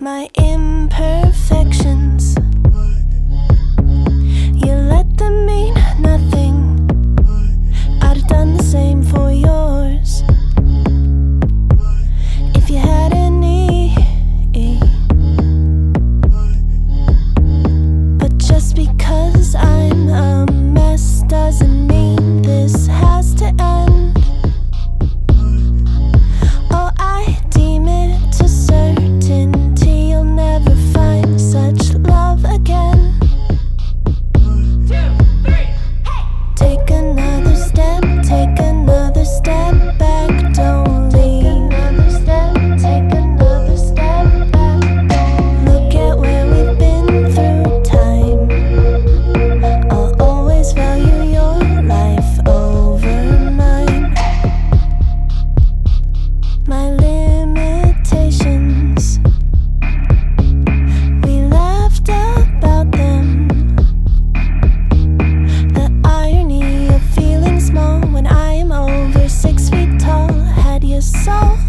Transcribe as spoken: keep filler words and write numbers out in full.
my imperfections. You let them mean nothing. I'd have done the same for yours if you had any. But just because I'm a mess doesn't mean this has to end. Oh, I deem it to certainty you'll never find such love again. One, two, three, hey! Take another step, take another step back, don't leave. Another step, take another step back, don't leave. Look at where we've been through time. I'll always value your life over mine. My limitations, we laughed about them. The irony of feeling small when I am over six feet tall. Had you so